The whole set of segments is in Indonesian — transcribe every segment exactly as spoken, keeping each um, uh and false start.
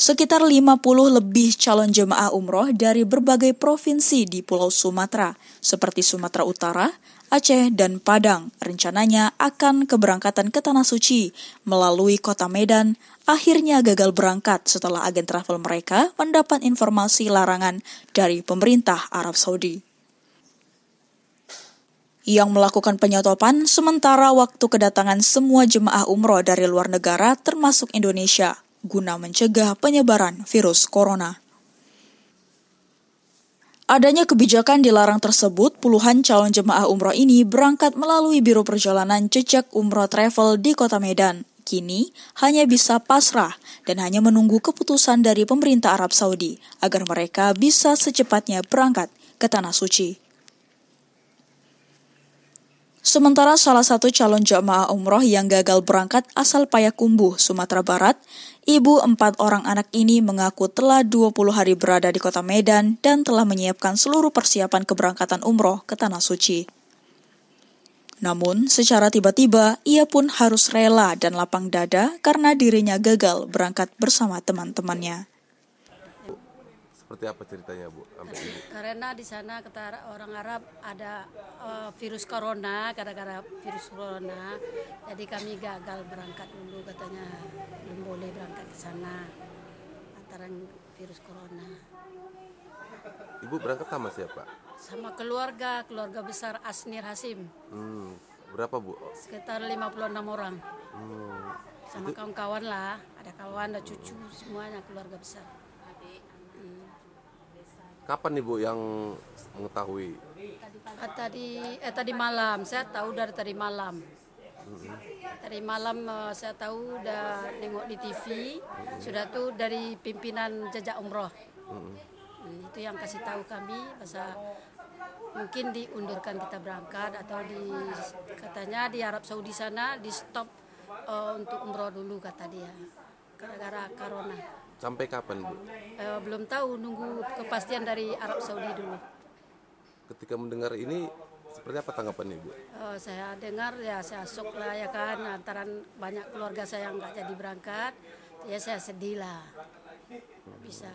Sekitar lima puluh lebih calon jemaah umroh dari berbagai provinsi di Pulau Sumatera, seperti Sumatera Utara, Aceh, dan Padang, rencananya akan keberangkatan ke Tanah Suci melalui kota Medan, akhirnya gagal berangkat setelah agen travel mereka mendapat informasi larangan dari pemerintah Arab Saudi. Yang melakukan penyetopan sementara waktu kedatangan semua jemaah umroh dari luar negara termasuk Indonesia, guna mencegah penyebaran virus corona. Adanya kebijakan dilarang tersebut, puluhan calon jemaah umroh ini berangkat melalui Biro Perjalanan Jejak Umroh Travel di Kota Medan. Kini hanya bisa pasrah dan hanya menunggu keputusan dari pemerintah Arab Saudi agar mereka bisa secepatnya berangkat ke Tanah Suci. Sementara salah satu calon jemaah umroh yang gagal berangkat asal Payakumbuh, Sumatera Barat, ibu empat orang anak ini mengaku telah dua puluh hari berada di kota Medan dan telah menyiapkan seluruh persiapan keberangkatan umroh ke Tanah Suci. Namun, secara tiba-tiba, ia pun harus rela dan lapang dada karena dirinya gagal berangkat bersama teman-temannya. Seperti apa ceritanya, Bu? Karena di sana kata orang Arab ada uh, virus corona, gara-gara virus corona, jadi kami gagal berangkat dulu, katanya belum boleh berangkat ke sana antara virus corona. Ibu berangkat sama siapa? Sama keluarga, keluarga besar Asnir Hasim. Hmm, berapa, Bu? Sekitar lima puluh enam orang. Hmm, sama itu... kawan-kawan lah, ada kawan, ada cucu, semuanya keluarga besar. Kapan nih, Bu, yang mengetahui? Ah, tadi eh tadi malam, saya tahu dari tadi malam. Mm-hmm. Tadi malam uh, saya tahu udah nengok di T V, mm-hmm. sudah tuh dari pimpinan Jejak Umroh. Mm-hmm. Hmm, itu yang kasih tahu kami, masa mungkin diundurkan kita berangkat atau di katanya di Arab Saudi sana di stop uh, untuk umroh dulu kata dia, gara-gara corona. Sampai kapan, Bu? Eh, belum tahu, nunggu kepastian dari Arab Saudi dulu. Ketika mendengar ini, seperti apa tanggapan Ibu? Eh, saya dengar ya saya shock lah ya kan, antaran banyak keluarga saya yang nggak jadi berangkat, ya saya sedih lah. Bisa.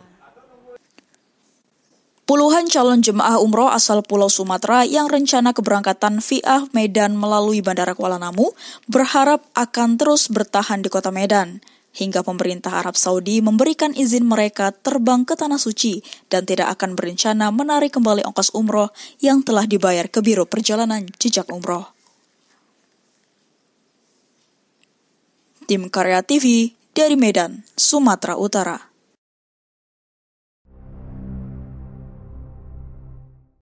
Puluhan calon jemaah umroh asal Pulau Sumatera yang rencana keberangkatan via Medan melalui Bandara Kuala Namu berharap akan terus bertahan di kota Medan, hingga pemerintah Arab Saudi memberikan izin mereka terbang ke Tanah Suci dan tidak akan berencana menarik kembali ongkos umroh yang telah dibayar ke Biro Perjalanan Jejak Umroh. Tim Karya T V dari Medan, Sumatera Utara.